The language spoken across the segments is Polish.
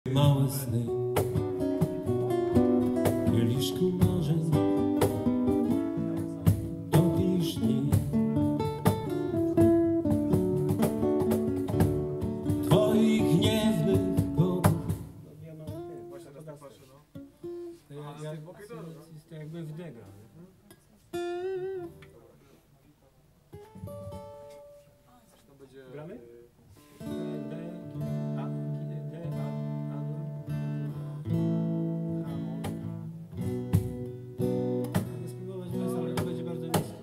Małe sny, kieliszku marzeń, topisz dni. Twoich gniewnych bogów. Ja mam Właśnie teraz tak patrzę, no. to jakby w dega. To będzie... Gramy? Spróbować bez, ale to będzie bardzo nisko.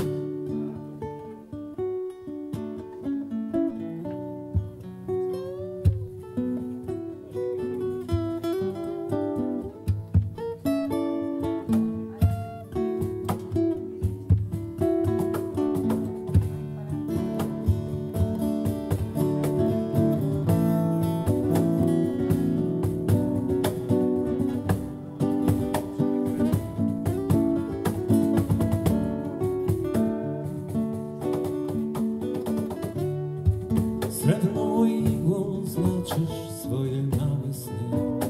Srebrną igłą znaczysz swoje małe sny.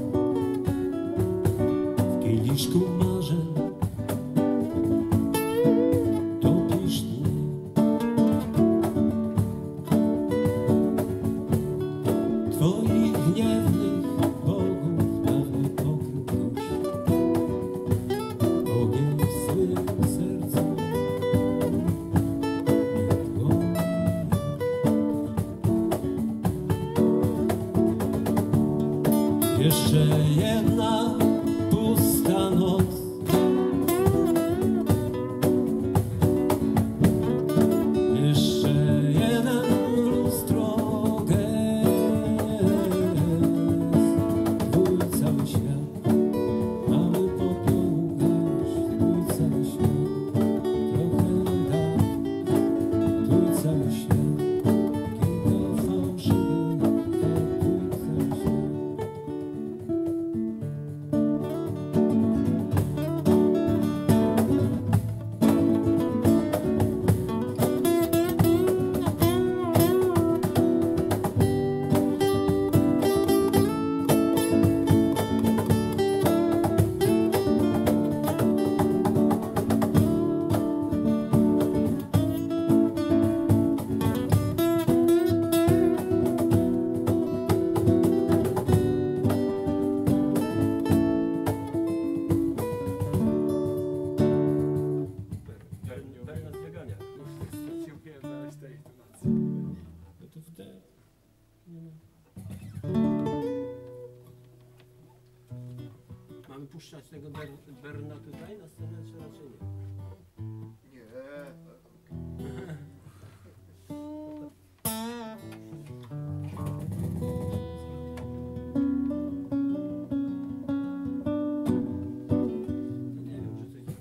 W kieliszku marzeń topisz dni. Twoich gniewnych bogów dawny pokrył gość. Ogień w swym sercu nie płonie. Jeszcze jedna pusta noc. Jeszcze jeden w lustro gest. Twój cały świat, mały popiół gaś. Twój cały świat, trochę dach. Twój cały świat, kilka fałszywych tak. Twój cały świat. Bernard Wegania. Dziękuję znaleźć tej intonacji. No to w D. Mamy puszczać tego Berna tutaj na scenę, czy raczej nie? Nie. Nie wiem, że coś...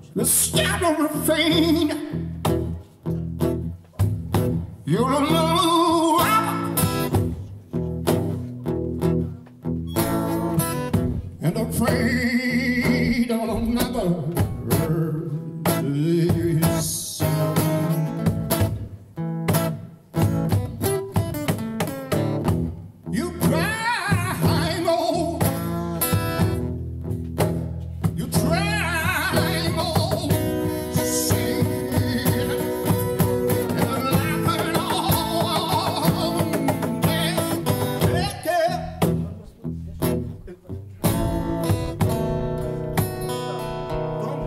the shadow refrain. You're a lover and afraid of another. You cry, oh, you try, oh, to sing and laughing all day. Don't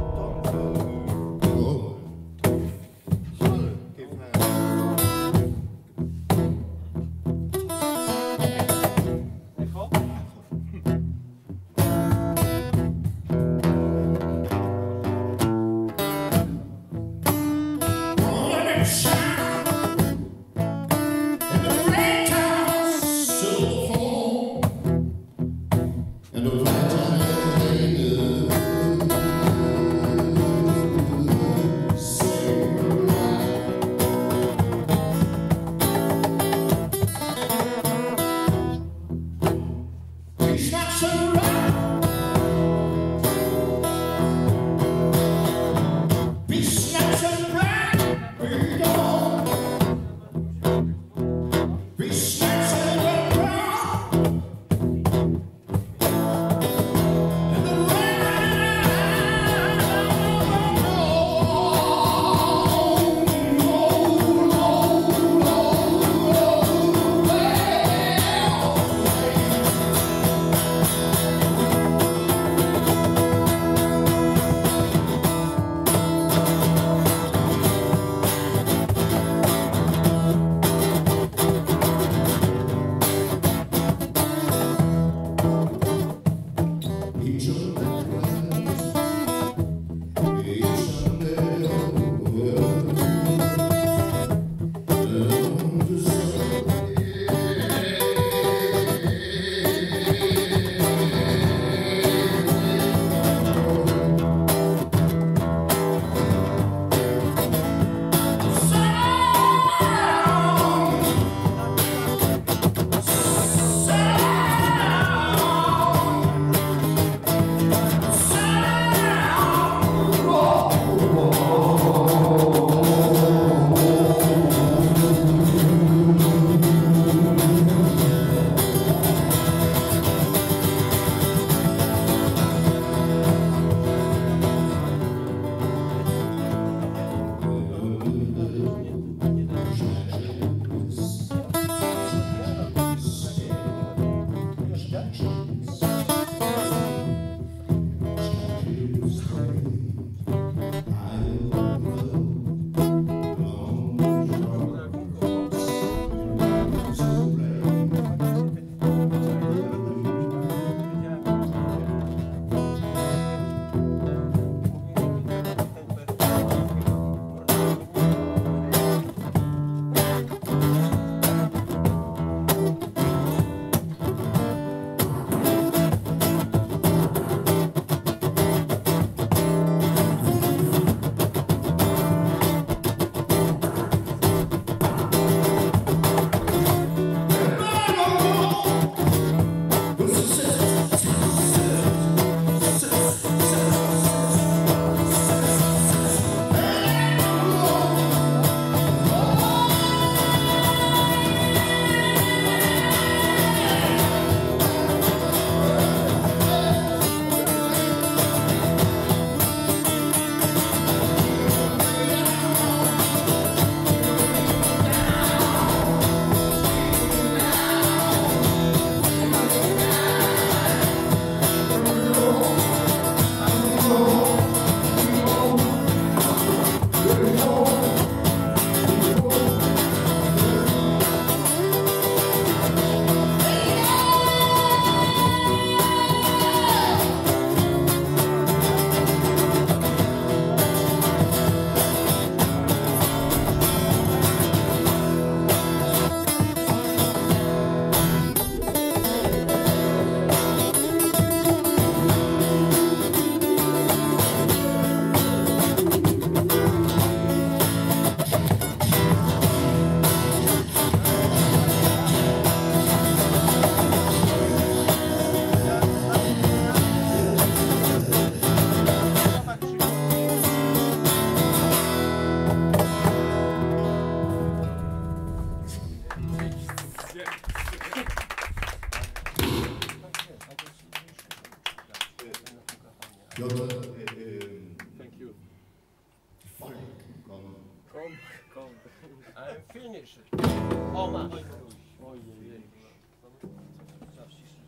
finish it. O, masz. Ojej. Trzeba wcisnąć.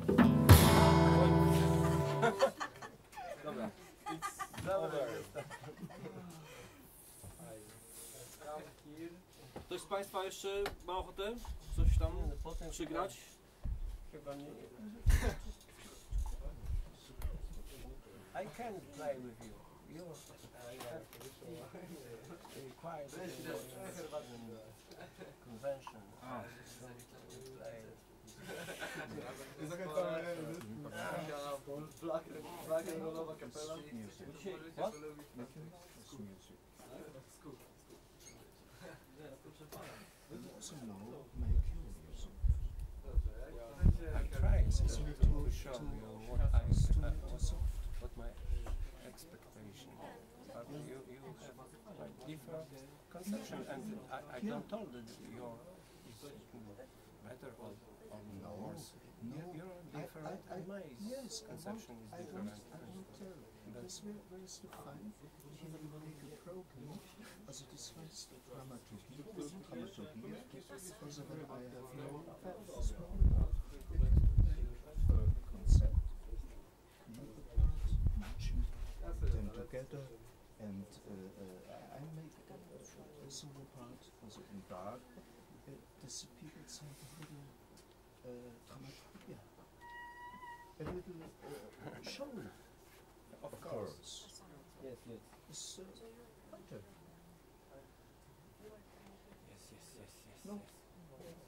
Dobra. It's over. Ktoś z Państwa jeszcze ma ochotę coś tam Potem przygrać? Chyba nie. I can play with you. You have to require convention. Flaga rollowa kapela. What? I try to show you what my expectation, but you have like different conception, and I don't told that your is better or worse. Your different. My conception is different. Das wäre es doch fein, hier überlege Program, also das heißt Dramaturgie, also wenn I have no concept, matching them together, and I make a solo part, also in dark, dass people say a little dramaturgy, a little show. Of course. Yes, yes. It's better. Yes, yes, yes, yes. No. Yes.